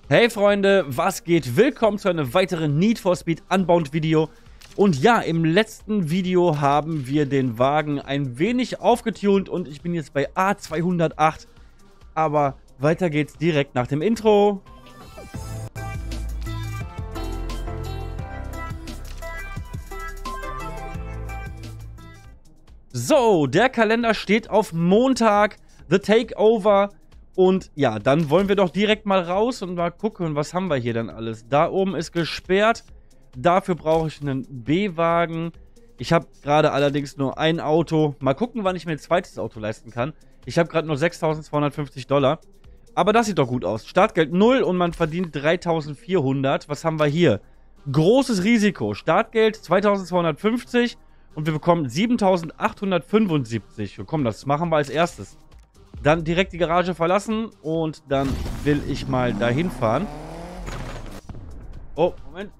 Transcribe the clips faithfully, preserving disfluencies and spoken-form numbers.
Hey Freunde, was geht? Willkommen zu einem weiteren Need for Speed Unbound Video. Und ja, im letzten Video haben wir den Wagen ein wenig aufgetunt und ich bin jetzt bei A zweihundertacht. Aber weiter geht's direkt nach dem Intro. So, der Kalender steht auf Montag, The Takeover. Und ja, dann wollen wir doch direkt mal raus und mal gucken, was haben wir hier denn alles. Da oben ist gesperrt. Dafür brauche ich einen B-Wagen. Ich habe gerade allerdings nur ein Auto. Mal gucken, wann ich mir ein zweites Auto leisten kann. Ich habe gerade nur sechstausendzweihundertfünfzig Dollar. Aber das sieht doch gut aus. Startgeld null und man verdient dreitausendvierhundert. Was haben wir hier? Großes Risiko. Startgeld zweitausendzweihundertfünfzig und wir bekommen siebentausendachthundertfünfundsiebzig. Komm, das machen wir als erstes. Dann direkt die Garage verlassen und dann will ich mal dahin fahren. Oh, Moment.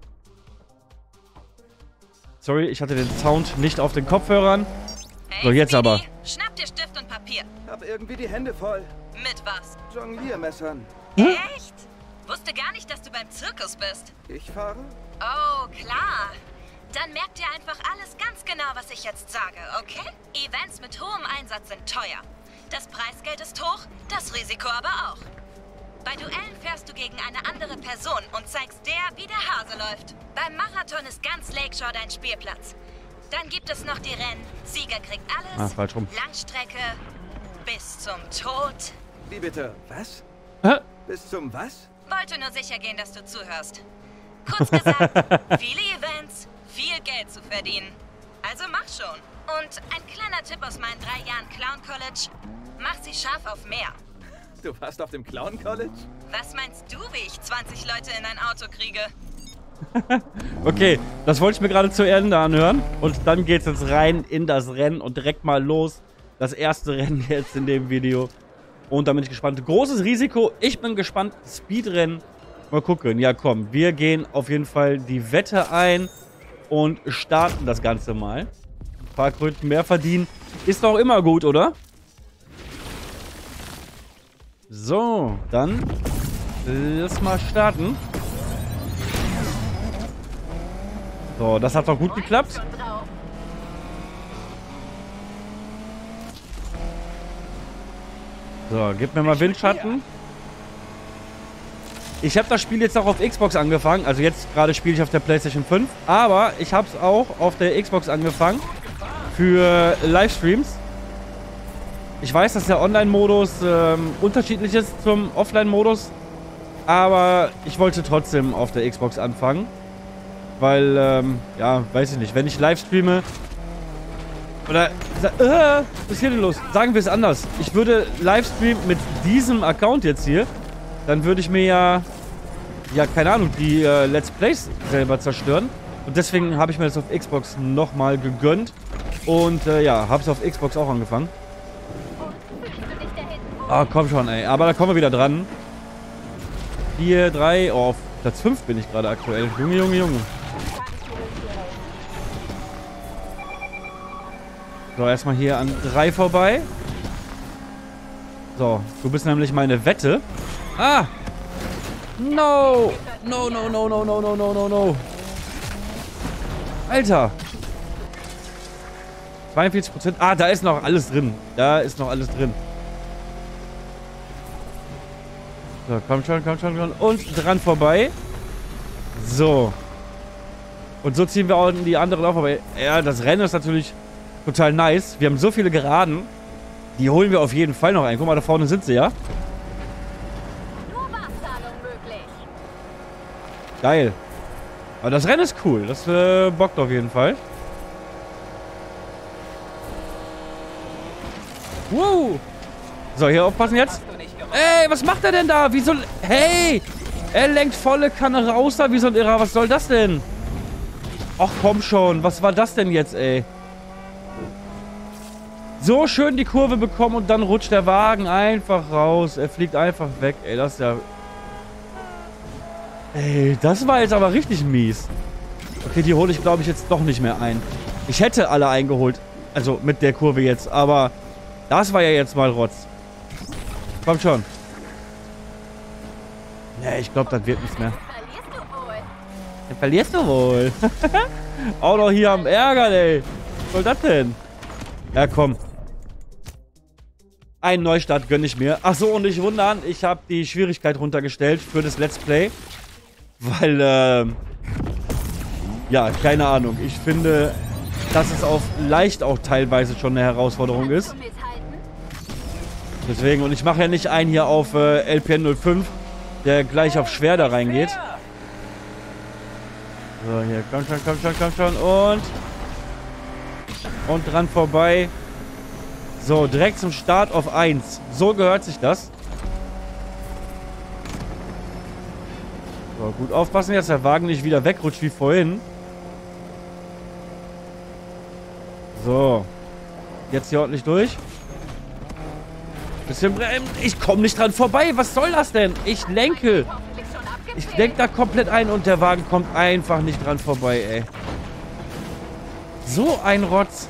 Sorry, ich hatte den Sound nicht auf den Kopfhörern. Hey, So, jetzt Speedy, aber. schnapp dir Stift und Papier. Hab irgendwie die Hände voll. Mit was? Jongliermessern. Hm? Echt? Wusste gar nicht, dass du beim Zirkus bist. Ich fahre? Oh, klar. Dann merkt dir einfach alles ganz genau, was ich jetzt sage, okay? Events mit hohem Einsatz sind teuer. Das Preisgeld ist hoch, das Risiko aber auch. Bei Duellen fährst du gegen eine andere Person und zeigst der, wie der Hase läuft. Beim Marathon ist ganz Lakeshore dein Spielplatz. Dann gibt es noch die Rennen. Sieger kriegt alles. Ah, falsch rum. Langstrecke bis zum Tod. Wie bitte? Was? Hä? Bis zum was? Wollte nur sicher gehen, dass du zuhörst. Kurz gesagt, viele Events, viel Geld zu verdienen. Also mach schon. Und ein kleiner Tipp aus meinen drei Jahren Clown College. Mach sie scharf auf mehr. Du warst auf dem Clown College? Was meinst du, wie ich zwanzig Leute in ein Auto kriege? Okay, das wollte ich mir gerade zu Ende anhören. Und dann geht's jetzt rein in das Rennen und direkt mal los. Das erste Rennen jetzt in dem Video. Und da bin ich gespannt. Großes Risiko. Ich bin gespannt. Speedrennen. Mal gucken. Ja, komm. Wir gehen auf jeden Fall die Wette ein und starten das Ganze mal. Ein paar Kröten mehr verdienen. Ist doch immer gut, oder? So, dann lass mal starten. So, das hat doch gut geklappt. So, gib mir mal Windschatten. Ich habe das Spiel jetzt auch auf Xbox angefangen. Also jetzt gerade spiele ich auf der PlayStation fünf. Aber ich habe es auch auf der Xbox angefangen. Für Livestreams. Ich weiß, dass der Online-Modus ähm, unterschiedlich ist zum Offline-Modus. Aber ich wollte trotzdem auf der Xbox anfangen. Weil, ähm, ja, weiß ich nicht. Wenn ich live streame... Oder... Äh, was ist hier denn los? Sagen wir es anders. Ich würde Livestreamen mit diesem Account jetzt hier. Dann würde ich mir ja... Ja, keine Ahnung, die äh, Let's Plays selber zerstören. Und deswegen habe ich mir das auf Xbox nochmal gegönnt. Und, äh, ja, habe es auf Xbox auch angefangen. Ah, oh, komm schon, ey. Aber da kommen wir wieder dran. vier, drei, oh, auf Platz fünf bin ich gerade aktuell. Junge, Junge, Junge. So, erstmal hier an drei vorbei. So, du bist nämlich meine Wette. Ah! No! No, no, no, no, no, no, no, no, no. Alter! zweiundvierzig Prozent. Ah, da ist noch alles drin. Da ist noch alles drin. So, komm schon, komm schon, komm schon. Und dran vorbei. So. Und so ziehen wir auch die anderen auch vorbei. Ja, das Rennen ist natürlich total nice. Wir haben so viele Geraden. Die holen wir auf jeden Fall noch ein. Guck mal, da vorne sind sie, ja? Geil. Aber das Rennen ist cool. Das äh, bockt auf jeden Fall. Wow. So, hier aufpassen jetzt. Ey, was macht er denn da? Wie soll... Hey! Er lenkt volle Kanne raus da. Wie so ein Irrer. Was soll das denn? Ach, komm schon. Was war das denn jetzt, ey? So schön die Kurve bekommen und dann rutscht der Wagen einfach raus. Er fliegt einfach weg. Ey, das ist ja... Ey, das war jetzt aber richtig mies. Okay, die hole ich, glaube ich, jetzt doch nicht mehr ein. Ich hätte alle eingeholt. Also mit der Kurve jetzt. Aber das war ja jetzt mal Rotz. Komm schon. Nee, ich glaube, das wird nichts mehr. Verlierst du wohl. Den verlierst du wohl. Auch noch hier am Ärger, ey. Was soll das denn? Ja, komm. Einen Neustart gönne ich mir. Achso, und nicht wundern, ich habe die Schwierigkeit runtergestellt für das Let's Play. Weil, ähm... ja, keine Ahnung. Ich finde, dass es auf leicht auch teilweise schon eine Herausforderung ist. Deswegen, und ich mache ja nicht einen hier auf äh, L P N null fünf, der gleich auf schwer da reingeht. So, hier, komm schon, komm schon, komm schon. Und... Und dran vorbei. So, direkt zum Start auf eins. So gehört sich das. So, gut aufpassen, dass der Wagen nicht wieder wegrutscht wie vorhin. So. Jetzt hier ordentlich durch. Bisschen bremsen. Ich komme nicht dran vorbei. Was soll das denn? Ich lenke. Ich lenke da komplett ein und der Wagen kommt einfach nicht dran vorbei, ey. So ein Rotz.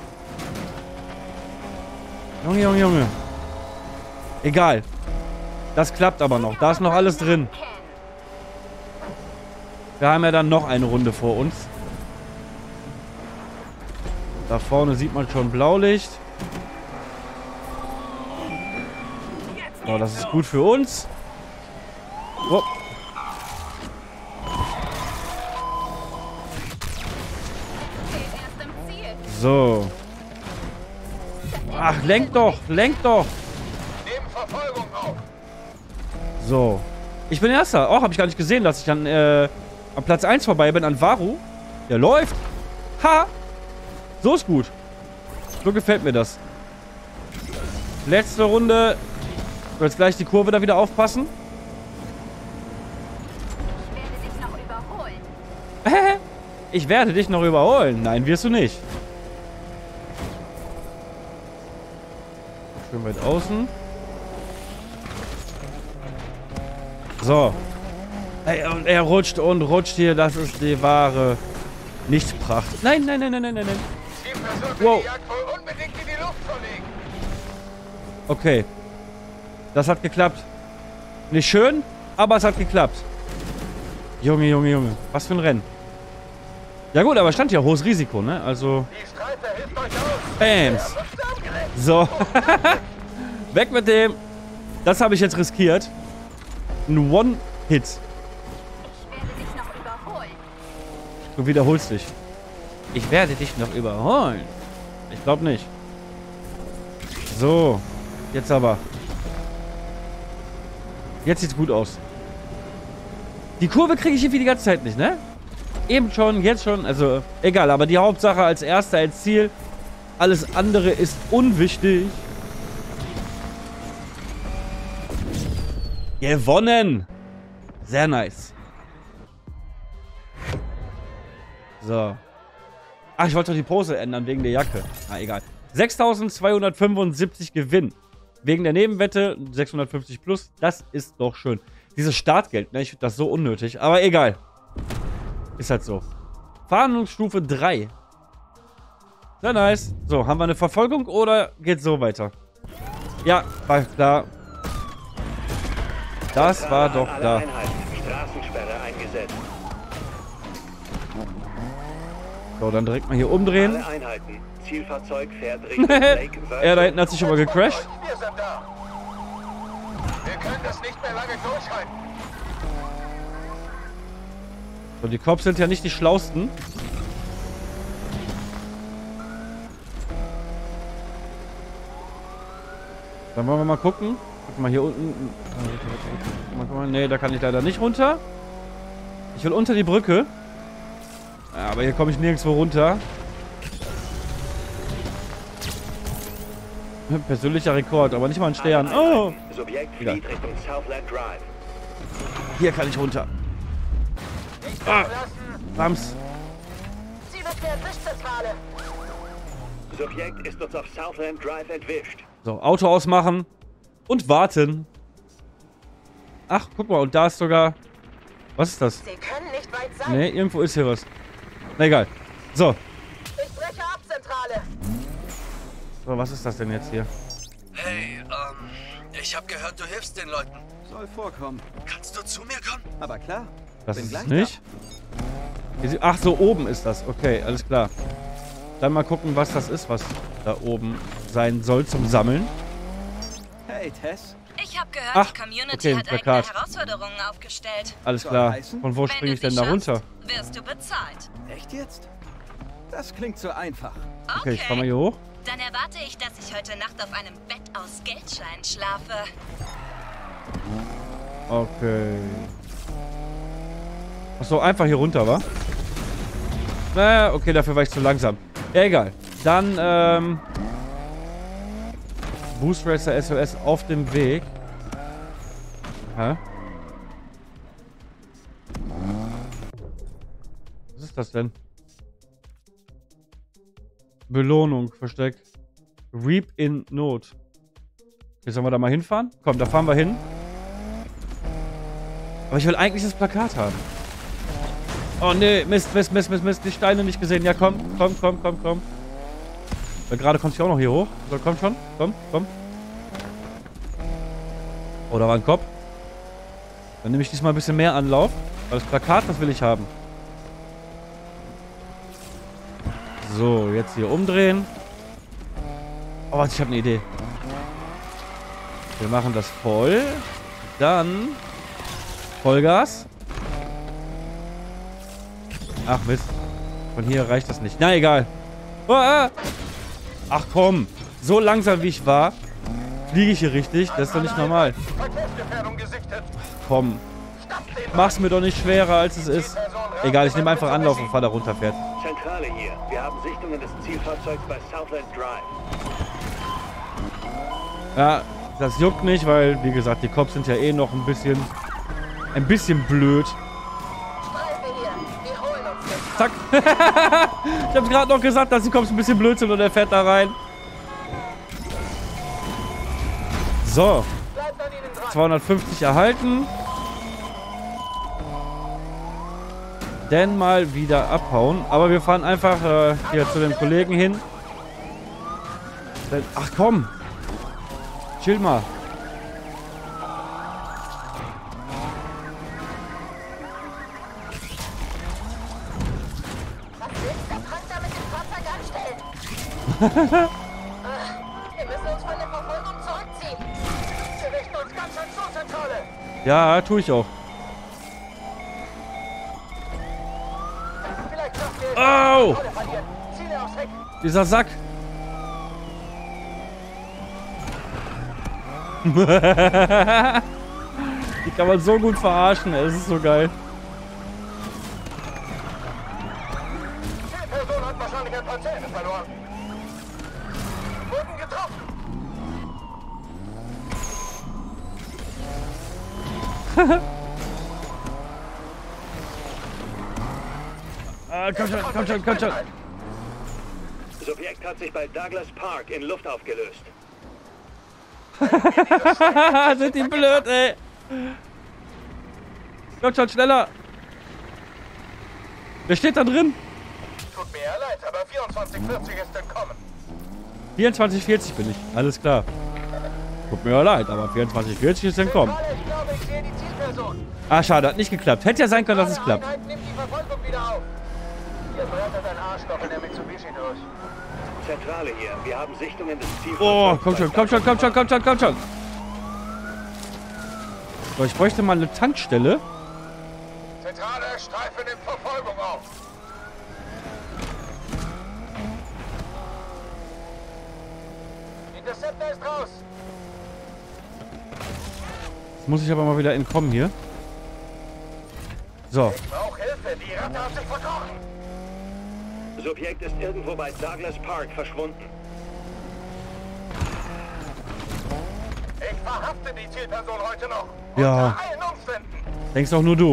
Junge, Junge, Junge. Egal. Das klappt aber noch. Da ist noch alles drin. Wir haben ja dann noch eine Runde vor uns. Da vorne sieht man schon Blaulicht. So, das ist gut für uns. Oh. So. Ach, lenk doch, lenk doch. So. Ich bin Erster. Oh, habe ich gar nicht gesehen, dass ich dann äh, am Platz eins vorbei bin an Varu. Der läuft. Ha! So ist gut. So gefällt mir das. Letzte Runde. Ich will jetzt gleich die Kurve da wieder aufpassen. Ich werde dich noch überholen. Ich werde dich noch überholen. Nein, wirst du nicht. Schön weit außen. So. Ey, und er rutscht und rutscht hier. Das ist die wahre Nichtpracht. Nein, nein, nein, nein, nein, nein. Wow. Okay. Das hat geklappt. Nicht schön, aber es hat geklappt. Junge, Junge, Junge. Was für ein Rennen. Ja gut, aber stand ja hohes Risiko, ne? Also... Bams. So. Weg mit dem. Das habe ich jetzt riskiert. Ein One-Hit. Ich werde dich noch überholen. Du wiederholst dich. Ich werde dich noch überholen. Ich glaube nicht. So. Jetzt aber. Jetzt sieht's gut aus. Die Kurve kriege ich irgendwie die ganze Zeit nicht, ne? Eben schon, jetzt schon. Also, egal. Aber die Hauptsache als Erster, als Ziel. Alles andere ist unwichtig. Gewonnen. Sehr nice. So. Ach, ich wollte doch die Pose ändern wegen der Jacke. Na, egal. sechstausendzweihundertfünfundsiebzig Gewinn. Wegen der Nebenwette sechshundertfünfzig plus. Das ist doch schön. Dieses Startgeld, ne? Ich finde das so unnötig. Aber egal. Ist halt so. Fahndungsstufe drei. Sehr nice. So, haben wir eine Verfolgung oder geht's so weiter? Ja, war klar. Das war doch klar. Straßensperre eingesetzt. So, dann direkt mal hier umdrehen. Alle Einheiten. Zielfahrzeug fährt Richtung Lake. Er da hinten hat sich schon mal gecrashed. Wir sind da. Wir können das nicht mehr lange durchhalten. So, die Cops sind ja nicht die schlausten. Dann wollen wir mal gucken. Guck mal hier unten. Guck mal, nee, da kann ich leider nicht runter. Ich will unter die Brücke. Ja, aber hier komme ich nirgendwo runter. Persönlicher Rekord, aber nicht mal ein Stern. Oh! Subjekt flieht Richtung Southland Drive. Hier kann ich runter. Ah! Bams. Ziel ist der Sichtzentrale. Subjekt ist uns auf Southland Drive entwischt. So, Auto ausmachen. Und warten. Ach, guck mal, und da ist sogar... Was ist das? Sie können nicht weit sein. Ne, irgendwo ist hier was. Na egal. So. Ich breche ab, Zentrale. So, was ist das denn jetzt hier? Hey, ähm, ich habe gehört, du hilfst den Leuten. Soll vorkommen. Kannst du zu mir kommen? Aber klar. Das bin ist es gleich nicht. Hier sie- Ach, so oben ist das. Okay, alles klar. Dann mal gucken, was das ist, was da oben sein soll zum Sammeln. Da. Hey, Tess. Ich habe gehört, Ach, die Community okay, ein hat eigene Plakat. Herausforderungen aufgestellt. Alles Soll klar. heißen? Von wo Wenn springe du ich denn sie da schaffst, runter? wirst du bezahlt. Echt jetzt? Das klingt so einfach. Okay, ich fahr mal hier hoch. Dann erwarte ich, dass ich heute Nacht auf einem Bett aus Geldscheinen schlafe. Okay. Ach so, einfach hier runter, wa? Naja, okay, dafür war ich zu langsam. Ja, egal. Dann, ähm... Boost Racer S O S auf dem Weg. Hä? Was ist das denn? Belohnung versteckt. Reap in Not. Jetzt sollen wir da mal hinfahren? Komm, da fahren wir hin. Aber ich will eigentlich das Plakat haben. Oh nee, Mist, Mist, Mist, Mist, Mist. Die Steine nicht gesehen. Ja, komm, komm, komm, komm, komm. Weil gerade kommt sie auch noch hier hoch. So, komm schon. Komm, komm. Oh, da war ein Kopf. Dann nehme ich diesmal ein bisschen mehr Anlauf. Weil das Plakat, das will ich haben. So, jetzt hier umdrehen. Oh, warte, ich habe eine Idee. Wir machen das voll. Dann Vollgas. Ach Mist. Von hier reicht das nicht. Na, egal. Oh, ah. Ach komm. So langsam wie ich war, fliege ich hier richtig. Das ist doch nicht normal. Verkehrsgefährdung gesichtet. Komm. Mach's mir doch nicht schwerer, als es ist. Egal, ich nehme einfach Anlauf und fahr da runterfährt. Zentrale hier. Wir haben Sichtungen des Zielfahrzeugs bei Southland Drive. Ja, das juckt nicht, weil, wie gesagt, die Cops sind ja eh noch ein bisschen... Ein bisschen blöd. Zack. Ich hab's gerade noch gesagt, dass die Cops ein bisschen blöd sind und er fährt da rein. So. zweihundertfünfzig erhalten. Dann mal wieder abhauen. Aber wir fahren einfach äh, hier zu den Kollegen hin. Dann, ach komm. Chill mal. Wir müssen uns von der Verfolgung zurückziehen. Wir richten uns ganz an Zoozentrale. Ja, tue ich auch. Vielleicht schaffen wir es. Au! Kontrolle verlieren. Ziele aufs Heck. Dieser Sack. Die kann man so gut verarschen, ey. Es ist so geil. Die Person hat wahrscheinlich ein paar Zähne verloren. Wurden getroffen. Ah, komm schon, komm schon, komm schon. Subjekt hat sich bei Douglas Park in Luft aufgelöst. Sind die blöd, ey. Komm schon, schneller. Wer steht da drin? Tut mir ja leid, aber vierundzwanzig vierzig ist entkommen. vierundzwanzig vierzig bin ich. Alles klar. Tut mir ja leid, aber vierundzwanzig vierzig ist entkommen. Zentrale, ich glaube, ich sehe die Zielperson. Ah, schade, hat nicht geklappt. Hätte ja sein können, dass es klappt. Einheit nimmt die Verfolgung wieder auf. Ihr brettert ein Arschloch in der Mitsubishi durch. Zentrale hier. Wir haben Sichtungen des Zielfahrzeugs. Oh, komm schon, bei komm schon, komm schon, komm schon, komm schon. So, ich bräuchte mal eine Tankstelle. Zentrale, Streife nimmt Verfolgung auf. Interceptor ist raus. Jetzt muss ich aber mal wieder entkommen hier. So. Ich brauche Hilfe, die Ratte hat sich verkrochen. Subjekt ist irgendwo bei Douglas Park verschwunden. Ich verhafte die Zielperson heute noch. Ja. Unter allen Umständen. Denkst auch nur du.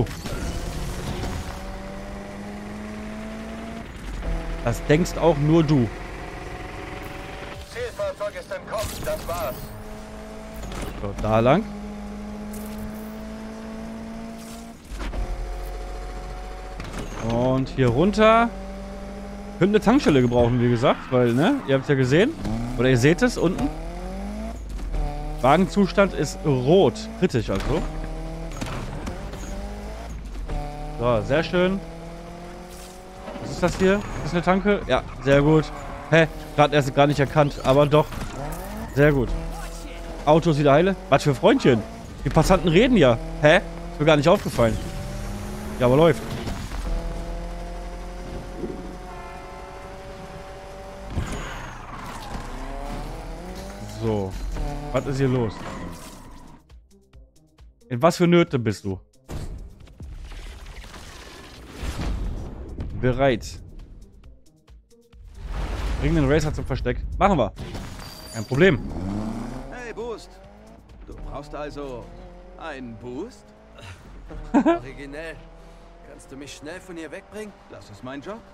Das denkst auch nur du. Zielfahrzeug ist entkommen, das war's. So, da lang. Und hier runter. Könnte eine Tankstelle gebrauchen, wie gesagt, weil, ne? Ihr habt es ja gesehen. Oder ihr seht es unten. Wagenzustand ist rot. Kritisch also. So, sehr schön. Was ist das hier? Ist das eine Tanke? Ja, sehr gut. Hä? Gerade erst gar nicht erkannt, aber doch. Sehr gut. Auto ist wieder heile. Was für Freundchen. Die Passanten reden ja. Hä? Ist mir gar nicht aufgefallen. Ja, aber läuft. So. Was ist hier los? In was für Nöte bist du? Bereit. Bring den Racer zum Versteck. Machen wir. Kein Problem. Hey, Boost. Du brauchst also einen Boost? Originell. Kannst du mich schnell von hier wegbringen? Das ist mein Job.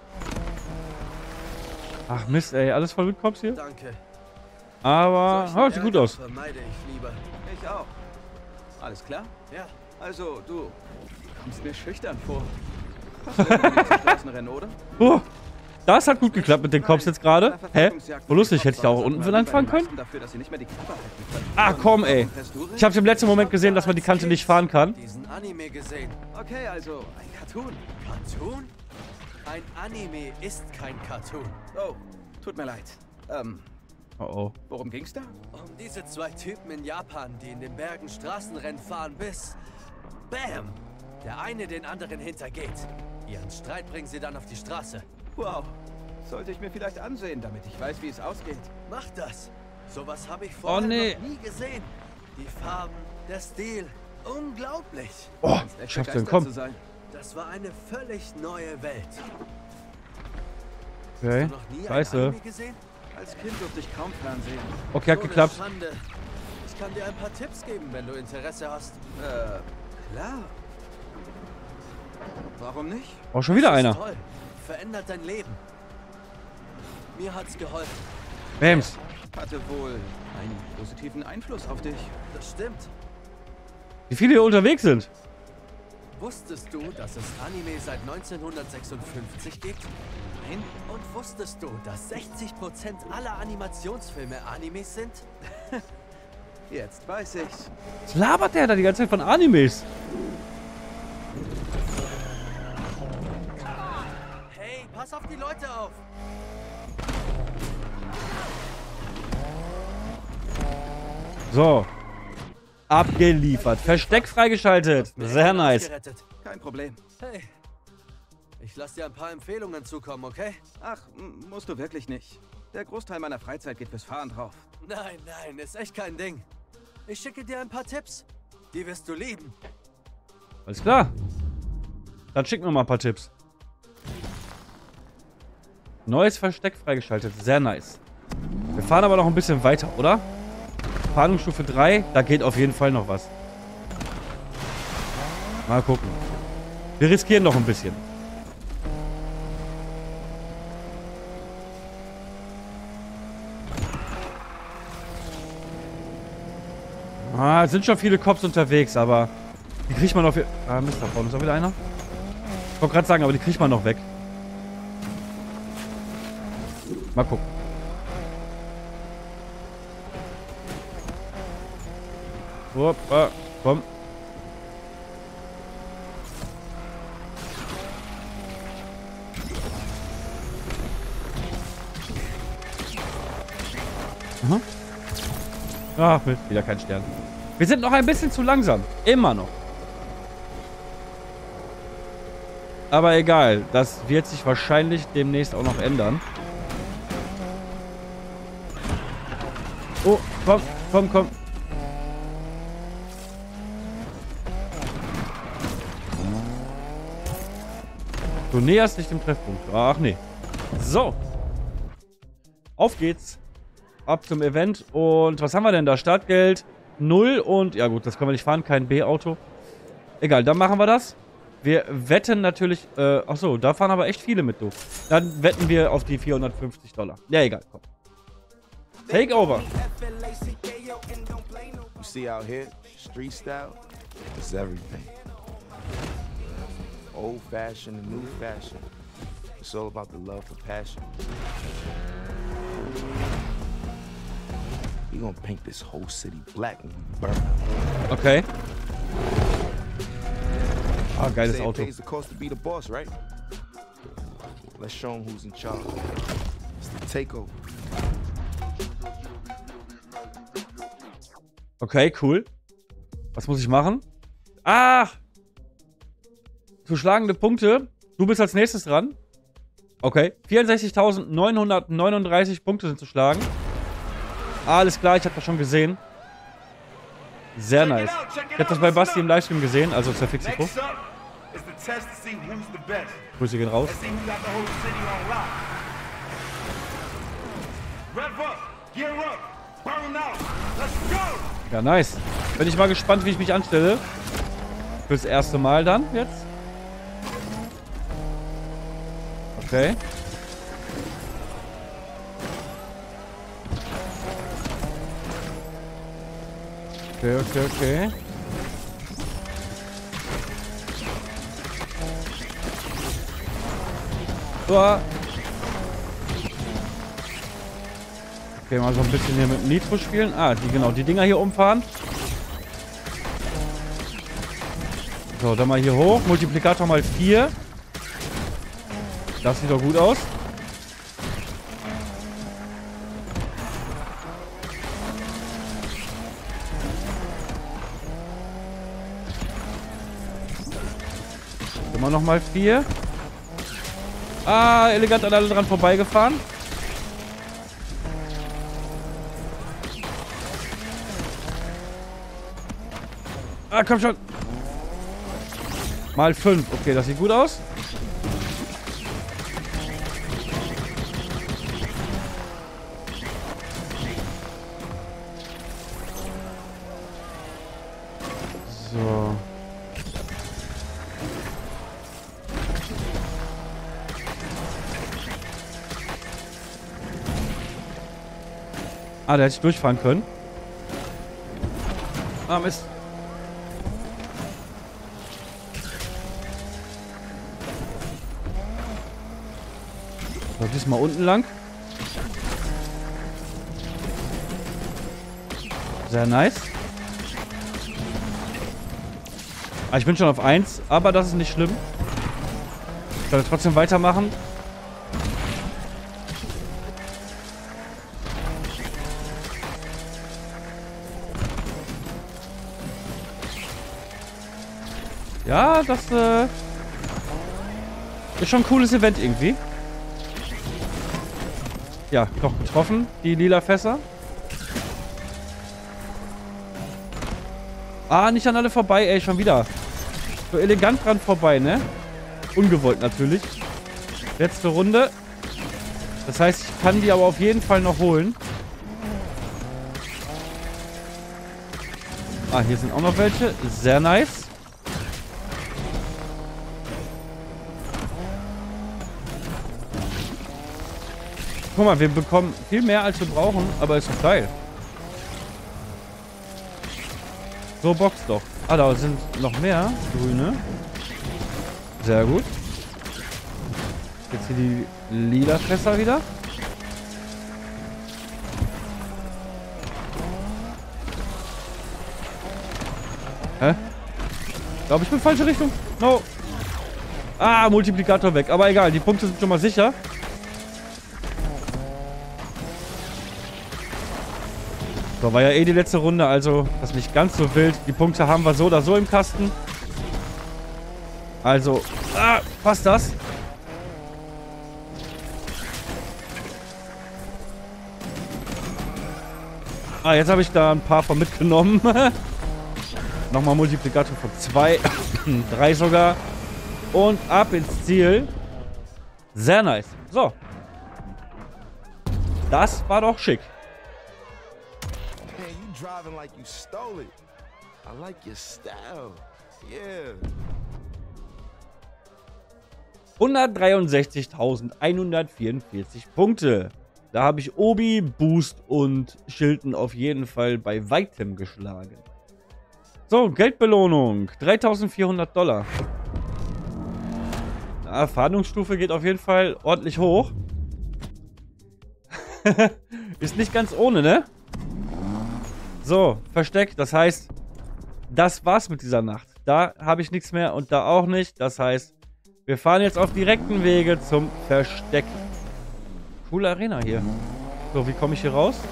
Ach Mist, ey. Alles voll mit Cops hier? Danke. Aber... Solchen Oh, sieht gut Ärger aus. vermeide ich lieber. Ich auch. Alles klar? Ja. Also, du kommst mir schüchtern vor. Hast du irgendwie zum Straßenrennen, oder? Oh, das hat gut geklappt mit den Cops jetzt gerade. Hä? Wo lustig, hätte ich da auch unten für anfangen können? Dafür, dass sie nicht mehr die Klappe halten können. Ah, komm, ey. Ich hab's im letzten Moment gesehen, dass man die Kante nicht fahren kann. Diesen Anime gesehen. Okay, also ein Cartoon. Cartoon? Ein Anime ist kein Cartoon. Oh, tut mir leid. Ähm, Oh, oh. worum ging's da? Um diese zwei Typen in Japan, die in den Bergen Straßenrennen fahren, bis... Bam! Der eine den anderen hintergeht. Ihren Streit bringen sie dann auf die Straße. Wow. Sollte ich mir vielleicht ansehen, damit ich weiß, wie es ausgeht. Mach das! Sowas habe ich vorher nee. noch nie gesehen. Die Farben, der Stil, unglaublich. Oh, Echt schaffst du denn? begeistert Komm. zu sein. Das war eine völlig neue Welt. Okay. Noch nie Scheiße. ein Anime gesehen? Als Kind durfte ich kaum Fernsehen. Okay, hat So eine geklappt. Schande. Ich kann dir ein paar Tipps geben, wenn du Interesse hast. Äh, klar. Warum nicht? Oh, schon wieder Das ist einer. Toll. Verändert dein Leben. Mir hat's geholfen. Bams. Hatte wohl einen positiven Einfluss auf dich. Das stimmt. Wie viele hier unterwegs sind. Wusstest du, dass es Anime seit neunzehnhundertsechsundfünfzig gibt? Nein? Und wusstest du, dass sechzig Prozent aller Animationsfilme Animes sind? Jetzt weiß ich's. Was labert der da die ganze Zeit von Animes? Hey, pass auf die Leute auf! So. Abgeliefert. Versteck freigeschaltet. Mir Sehr den Arsch nice. gerettet. Kein Problem. Hey, ich lass dir ein paar Empfehlungen zukommen, okay? Ach, m- musst du wirklich nicht. Der Großteil meiner Freizeit geht fürs Fahren drauf. Nein, nein, ist echt kein Ding. Ich schicke dir ein paar Tipps. Die wirst du lieben. Alles klar. Dann schick mir mal ein paar Tipps. Neues Versteck freigeschaltet. Sehr nice. Wir fahren aber noch ein bisschen weiter, oder? Fahndungsstufe drei. Da geht auf jeden Fall noch was. Mal gucken. Wir riskieren noch ein bisschen. Ah, es sind schon viele Cops unterwegs, aber die kriegt man auf... Ah, Mist, da vorne ist auch wieder einer. Ich wollte gerade sagen, aber die kriegt man noch weg. Mal gucken. Hoppa, komm. Mhm. Ach, Mist, wieder kein Stern. Wir sind noch ein bisschen zu langsam. Immer noch. Aber egal. Das wird sich wahrscheinlich demnächst auch noch ändern. Oh, komm, komm, komm. Du näherst dich dem Treffpunkt. Ach nee. So. Auf geht's. Ab zum Event. Und was haben wir denn da? Startgeld null und... Ja gut, das können wir nicht fahren. Kein B-Auto. Egal, dann machen wir das. Wir wetten natürlich... Äh, achso, da fahren aber echt viele mit, du. Dann wetten wir auf die vierhundertfünfzig Dollar. Ja, egal, komm. Take over. You see out here, street style, it's everything. Old fashion and new fashion. It's all about the love for passion. We gonna paint this whole city black when we burn. Okay. Ah, geiles Say it Auto. pays the cost to be the boss, right? Let's show him who's in charge. It's the takeover. Okay, cool. Was muss ich machen? Ach! Zu schlagende Punkte. Du bist als nächstes dran. Okay. vierundsechzigtausendneunhundertneununddreißig Punkte sind zu schlagen. Alles klar, ich habe das schon gesehen. Sehr nice. Ich habe das bei Basti im Livestream gesehen, also Zerfixiko. Grüße gehen raus. Ja, nice. Bin ich mal gespannt, wie ich mich anstelle. Fürs erste Mal dann jetzt. Okay. Okay, okay, okay. So. Okay, mal so ein bisschen hier mit Nitro spielen. Ah, die genau, die Dinger hier umfahren. So, dann mal hier hoch. Multiplikator mal vier. Das sieht doch gut aus. Immer noch mal vier. Ah, elegant an alle dran vorbeigefahren. Ah, komm schon. Mal fünf. Okay, das sieht gut aus. So. Ah, da hätte ich durchfahren können. Ah, Mist. So, diesmal unten lang. Sehr nice. Ah, ich bin schon auf eins, aber das ist nicht schlimm. Ich soll trotzdem weitermachen. Ja, das äh, ist schon ein cooles Event irgendwie. Ja, doch getroffen, die lila Fässer. Ah, nicht an alle vorbei, ey, schon wieder. So elegant dran vorbei, ne? Ungewollt natürlich. Letzte Runde. Das heißt, ich kann die aber auf jeden Fall noch holen. Ah, hier sind auch noch welche. Sehr nice. Guck mal, wir bekommen viel mehr, als wir brauchen, aber ist doch geil. So boxt doch. Ah, da sind noch mehr grüne. Sehr gut. Jetzt hier die lila Fässer wieder. Hä? Ich glaube, ich bin falsche Richtung. No. Ah, Multiplikator weg. Aber egal, die Punkte sind schon mal sicher. So, war ja eh die letzte Runde, also das ist nicht ganz so wild. Die Punkte haben wir so oder so im Kasten. Also, ah, passt das? Ah, jetzt habe ich da ein paar von mitgenommen. Nochmal Multiplikator von zwei, drei sogar. Und ab ins Ziel. Sehr nice. So. Das war doch schick. Driving like you stole it. I like your style. Yeah. hundertdreiundsechzigtausendeinhundertvierundvierzig Punkte. Da habe ich Obi, Boost und Schilden auf jeden Fall bei weitem geschlagen. So, Geldbelohnung. dreitausendvierhundert Dollar. Na, Fahndungsstufe geht auf jeden Fall ordentlich hoch. Ist nicht ganz ohne, ne? So, Versteck. Das heißt, das war's mit dieser Nacht. Da habe ich nichts mehr und da auch nicht. Das heißt, wir fahren jetzt auf direkten Wege zum Versteck. Coole Arena hier. So, wie komme ich hier raus?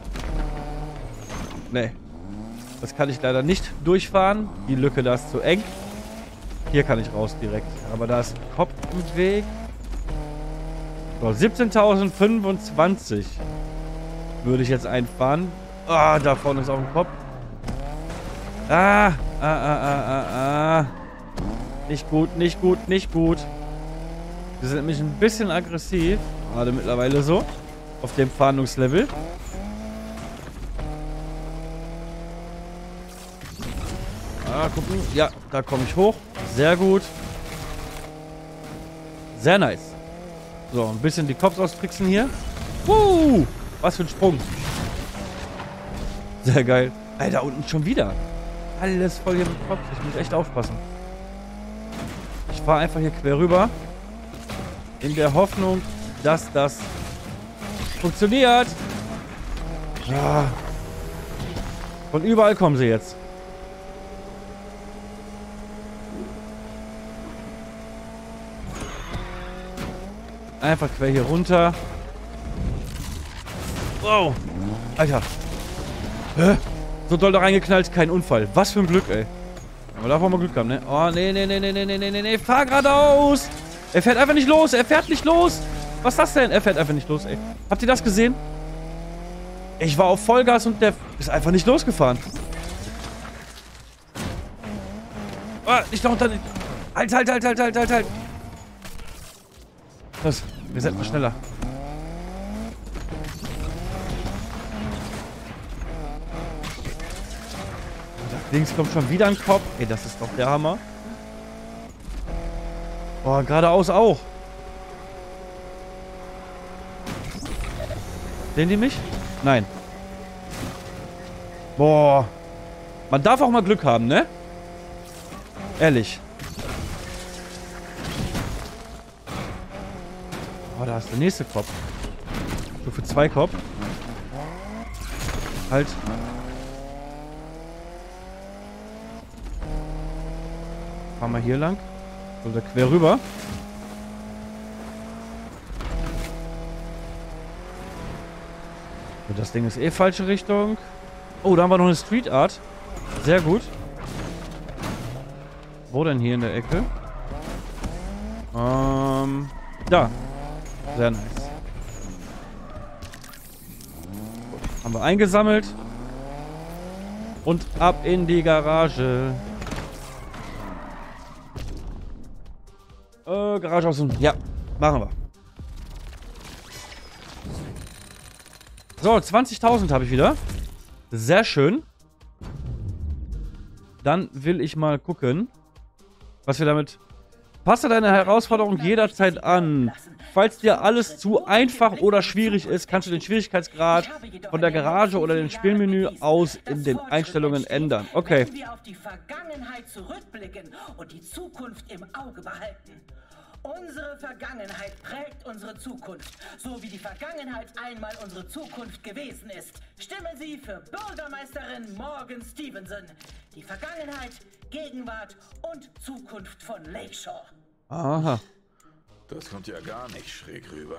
Nee. Das kann ich leider nicht durchfahren. Die Lücke da ist zu eng. Hier kann ich raus direkt. Aber da ist ein Kopf im Weg. So, siebzehntausendfünfundzwanzig würde ich jetzt einfahren. Ah, da vorne ist auch ein Kopf. Ah, ah, ah, ah, ah, ah. Nicht gut, nicht gut, nicht gut. Wir sind nämlich ein bisschen aggressiv. Gerade mittlerweile so. Auf dem Fahndungslevel. Ah, gucken. Ja, da komme ich hoch. Sehr gut. Sehr nice. So, ein bisschen die Cops austricksen hier. Uh, was für ein Sprung. Sehr geil. Alter, unten schon wieder. Alles voll hier mit Cops. Ich muss echt aufpassen. Ich fahre einfach hier quer rüber. In der Hoffnung, dass das funktioniert. Ja. Von überall kommen sie jetzt. Einfach quer hier runter. Wow. Alter. Hä? So doll da reingeknallt, kein Unfall. Was für ein Glück, ey. Aber darf auch mal Glück haben, ne? Oh, nee, nee, nee, nee, nee, nee, nee, nee. Fahr geradeaus. Er fährt einfach nicht los. Er fährt nicht los. Was ist das denn? Er fährt einfach nicht los, ey. Habt ihr das gesehen? Ich war auf Vollgas und der ist einfach nicht losgefahren. Ah, nicht da unter. Halt, halt, halt, halt, halt, halt, halt. Los, wir sind mal schneller. Da links kommt schon wieder ein Kopf. Ey, das ist doch der Hammer. Boah, geradeaus auch. Sehen die mich? Nein. Boah. Man darf auch mal Glück haben, ne? Ehrlich. Oh, da ist der nächste Kopf. So für zwei Kopf. Halt. Fahren wir hier lang. Oder quer rüber. Und das Ding ist eh falsche Richtung. Oh, da haben wir noch eine Street Art. Sehr gut. Wo denn hier in der Ecke? Ähm, da. Sehr nice. Gut, haben wir eingesammelt. Und ab in die Garage. Äh, Garage aus dem... Ja, machen wir. So, zwanzigtausend habe ich wieder. Sehr schön. Dann will ich mal gucken, was wir damit... Passe deine Herausforderung jederzeit an. Falls dir alles zu einfach oder schwierig ist, kannst du den Schwierigkeitsgrad von der Garage oder dem Spielmenü aus in den Einstellungen ändern. Okay. Wenn wir auf die Vergangenheit zurückblicken und die Zukunft im Auge behalten. Unsere Vergangenheit prägt unsere Zukunft, so wie die Vergangenheit einmal unsere Zukunft gewesen ist. Stimmen Sie für Bürgermeisterin Morgan Stevenson. Die Vergangenheit, Gegenwart und Zukunft von Lakeshore. Aha. Das kommt ja gar nicht schräg rüber.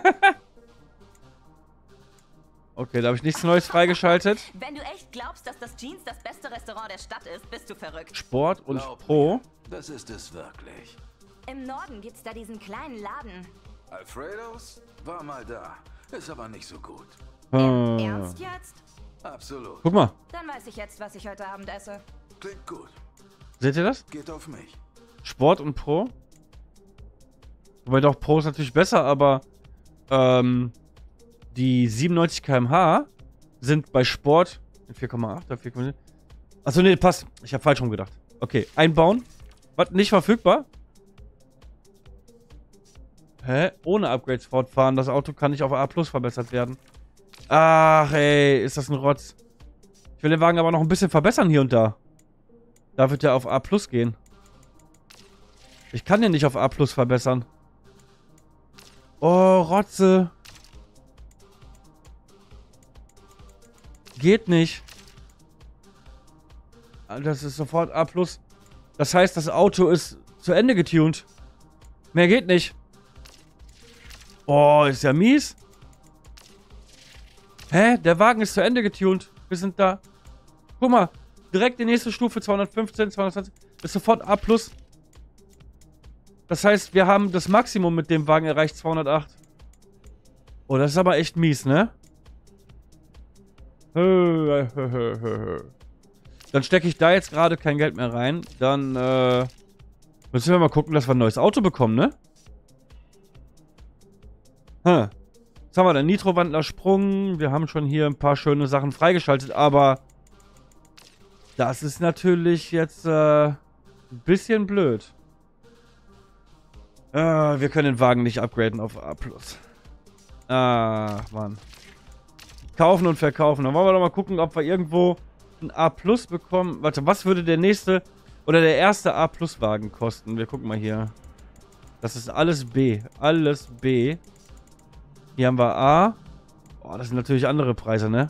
Okay, da habe ich nichts Neues freigeschaltet. Wenn du echt glaubst, dass das Jeans das beste Restaurant der Stadt ist, bist du verrückt. Sport und Glaub Pro. mir, das ist es wirklich. Im Norden gibt's da diesen kleinen Laden. Alfredos war mal da. Ist aber nicht so gut. Hm. Ernst jetzt? Absolut. Guck mal. Dann weiß ich jetzt, was ich heute Abend esse. Klingt gut. Seht ihr das? Geht auf mich. Sport und Pro. Wobei doch Pro ist natürlich besser, aber ähm, die siebenundneunzig Kilometer pro Stunde sind bei Sport in vier Komma acht oder vier Komma sieben. Achso, nee, passt. Ich habe falsch rumgedacht. Okay, einbauen. Was? Nicht verfügbar? Hä? Ohne Upgrades fortfahren. Das Auto kann nicht auf A plus verbessert werden. Ach, ey, ist das ein Rotz. Ich will den Wagen aber noch ein bisschen verbessern hier und da. Da wird der auf A plus gehen. Ich kann den nicht auf A plus verbessern. Oh, Rotze. Geht nicht. Das ist sofort A plus. Das heißt, das Auto ist zu Ende getuned. Mehr geht nicht. Oh, ist ja mies. Hä? Der Wagen ist zu Ende getuned. Wir sind da. Guck mal. Direkt die nächste Stufe. zweihundertfünfzehn, zweihundertzwanzig. Ist sofort A plus. Das heißt, wir haben das Maximum mit dem Wagen erreicht. zweihundertacht. Oh, das ist aber echt mies, ne? Dann stecke ich da jetzt gerade kein Geld mehr rein. Dann, äh... müssen wir mal gucken, dass wir ein neues Auto bekommen, ne? Hm. Jetzt haben wir den Nitro-Wandler-Sprung. Wir haben schon hier ein paar schöne Sachen freigeschaltet, aber... das ist natürlich jetzt, äh... ein bisschen blöd. Äh, wir können den Wagen nicht upgraden auf A plus. Ah, Mann. Kaufen und verkaufen. Dann wollen wir doch mal gucken, ob wir irgendwo ein A plus bekommen. Warte, was würde der nächste oder der erste A plus Wagen kosten? Wir gucken mal hier. Das ist alles B. Alles B. Hier haben wir A. Boah, das sind natürlich andere Preise, ne?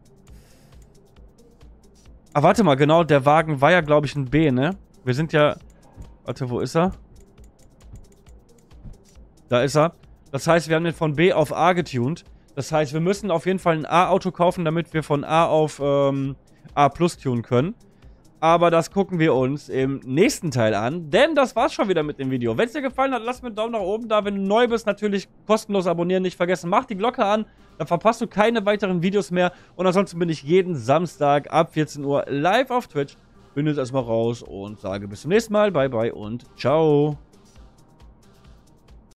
Ah, warte mal, genau. Der Wagen war ja, glaube ich, ein B, ne? Wir sind ja... Warte, wo ist er? Da ist er. Das heißt, wir haben den von B auf A getuned. Das heißt, wir müssen auf jeden Fall ein A-Auto kaufen, damit wir von A auf ähm, A plus tunen können. Aber das gucken wir uns im nächsten Teil an, denn das war's schon wieder mit dem Video. Wenn es dir gefallen hat, lass mir einen Daumen nach oben da. Wenn du neu bist, natürlich kostenlos abonnieren, nicht vergessen. Mach die Glocke an, dann verpasst du keine weiteren Videos mehr. Und ansonsten bin ich jeden Samstag ab vierzehn Uhr live auf Twitch. Bin jetzt erstmal raus und sage bis zum nächsten Mal. Bye, bye und ciao.